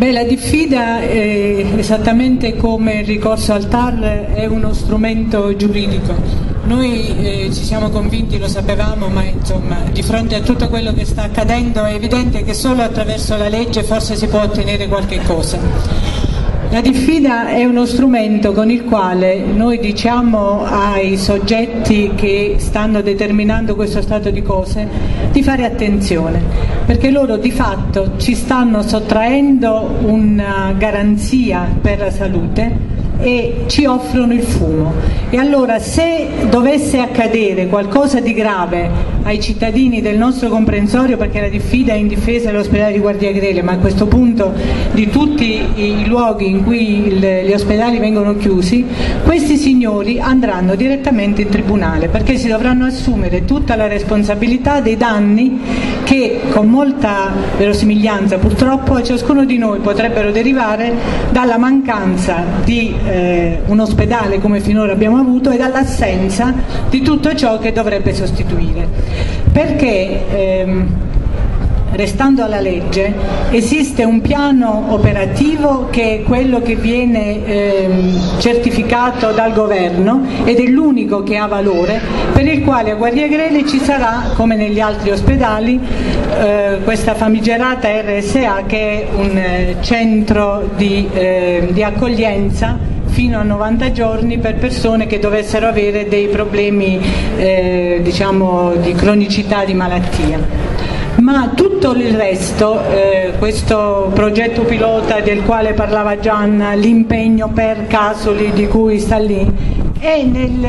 La diffida, esattamente come il ricorso al TAR, è uno strumento giuridico. Noi ci siamo convinti, lo sapevamo, ma insomma, di fronte a tutto quello che sta accadendo è evidente che solo attraverso la legge forse si può ottenere qualche cosa. La diffida è uno strumento con il quale noi diciamo ai soggetti che stanno determinando questo stato di cose di fare attenzione, perché loro di fatto ci stanno sottraendo una garanzia per la salute e ci offrono il fumo. E allora, se dovesse accadere qualcosa di grave ai cittadini del nostro comprensorio, perché la diffida è in difesa dell'ospedale di Guardiagrele, ma a questo punto di tutti i luoghi in cui gli ospedali vengono chiusi, questi signori andranno direttamente in tribunale, perché si dovranno assumere tutta la responsabilità dei danni che con molta verosimiglianza purtroppo a ciascuno di noi potrebbero derivare dalla mancanza di un ospedale come finora abbiamo avuto e dall'assenza di tutto ciò che dovrebbe sostituire. Perché restando alla legge esiste un piano operativo che è quello che viene certificato dal governo ed è l'unico che ha valore, per il quale a Guardiagrele ci sarà, come negli altri ospedali, questa famigerata RSA, che è un centro di accoglienza fino a 90 giorni per persone che dovessero avere dei problemi diciamo di cronicità di malattia. Ma tutto il resto, questo progetto pilota del quale parlava Gianna, l'impegno per Casoli di cui sta lì, è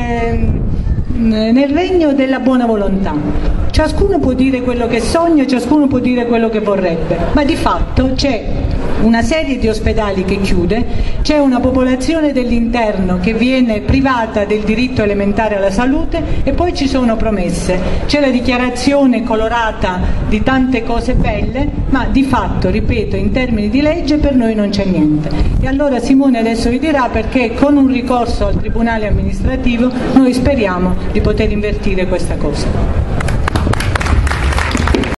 nel regno della buona volontà. Ciascuno può dire quello che sogna, ciascuno può dire quello che vorrebbe, ma di fatto c'è una serie di ospedali che chiude, c'è una popolazione dell'interno che viene privata del diritto elementare alla salute e poi ci sono promesse, c'è la dichiarazione colorata di tante cose belle, ma di fatto, ripeto, in termini di legge per noi non c'è niente. E allora Simone adesso vi dirà perché con un ricorso al Tribunale amministrativo noi speriamo di poter invertire questa cosa.